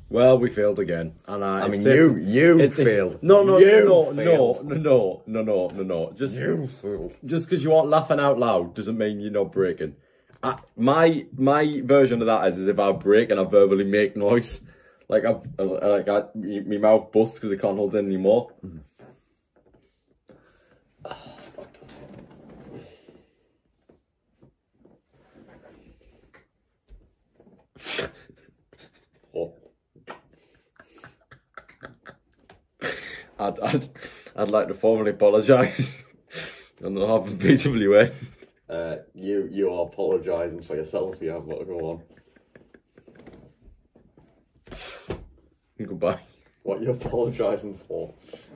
Well, we failed again, and I mean, you failed. No. Just you failed. Just because you aren't laughing out loud doesn't mean you're not breaking. My version of that is if I break and I verbally make noise, like my mouth busts because I can't hold it anymore. I'd like to formally apologise on behalf of BWN. You are apologising for yourself, you have got to go on. Goodbye. What are you apologising for?